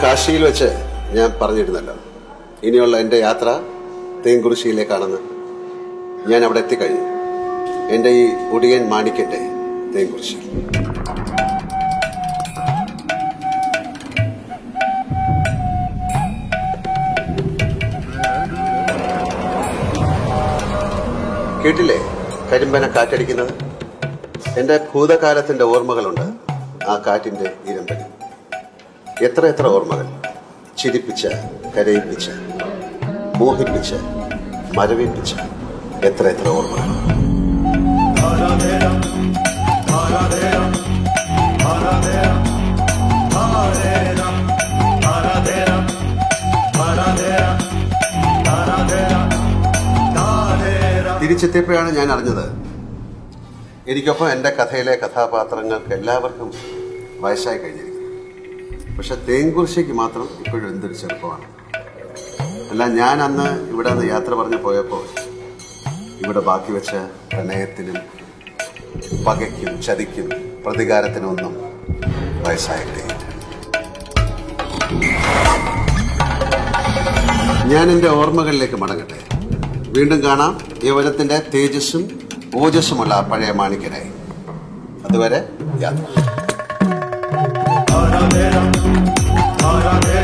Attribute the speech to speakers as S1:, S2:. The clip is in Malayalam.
S1: കാശിയിൽ വെച്ച് ഞാൻ പറഞ്ഞിരുന്നല്ലോ, ഇനിയുള്ള എൻ്റെ യാത്ര തേങ്കുറിശ്ശിയിലേക്കാണെന്ന്. ഞാൻ അവിടെ എത്തിക്കഴിഞ്ഞു. എൻ്റെ ഈ ഒടിയൻ മാണിക്കൻ്റെ തേങ്കുറിശ്ശി. കേട്ടില്ലേ കരിമ്പന കാറ്റടിക്കുന്നത്? എൻ്റെ ഭൂതകാലത്തിൻ്റെ ഓർമ്മകളുണ്ട് ആ കാറ്റിൻ്റെ ഇരമ്പലിൽ. എത്ര എത്ര ഓർമ്മകൾ! ചിരിപ്പിച്ച്, കരയിപ്പിച്ച്, മോഹിപ്പിച്ച്, മരവിപ്പിച്ച്, എത്ര എത്ര ഓർമ്മകൾ! തിരിച്ചെത്തിയപ്പോഴാണ് ഞാൻ അറിഞ്ഞത്, എനിക്കൊപ്പം എൻ്റെ കഥയിലെ കഥാപാത്രങ്ങൾക്ക് എല്ലാവർക്കും വയസ്സായി കഴിഞ്ഞിരിക്കുന്നു. പക്ഷെ തേങ്കുറിശ്ശിക്ക് മാത്രം ഇപ്പോഴും എന്തൊരു ചെറുപ്പമാണ്. അല്ല, ഞാൻ അന്ന് ഇവിടെ നിന്ന് യാത്ര പറഞ്ഞു പോയപ്പോൾ ഇവിടെ ബാക്കി വെച്ച പ്രണയത്തിനും പകയ്ക്കും ചതിക്കും പ്രതികാരത്തിനും ഒന്നും വയസ്സായിട്ടേ. ഞാൻ എൻ്റെ ഓർമ്മകളിലേക്ക് മടങ്ങട്ടെ. വീണ്ടും കാണാം യൗവനത്തിൻ്റെ തേജസ്സും ഓജസ്സുമുള്ള പഴയ മാണിക്കനായി. അതുവരെ യാത്ര.